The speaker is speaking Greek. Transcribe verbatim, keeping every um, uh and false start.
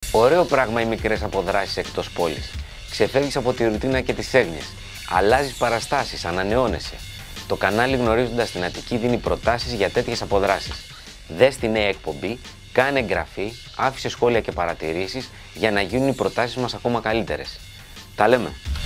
Ωραίο πράγμα οι μικρές αποδράσεις εκτός πόλης. Ξεφεύγεις από τη ρουτίνα και τις έγνοιες. Αλλάζεις παραστάσεις, ανανεώνεσαι. Το κανάλι Γνωρίζοντας την Αττική δίνει προτάσεις για τέτοιες αποδράσεις. Δες τη νέα εκπομπή, κάνε εγγραφή, άφησε σχόλια και παρατηρήσεις για να γίνουν οι προτάσεις μας ακόμα καλύτερες. Τα λέμε!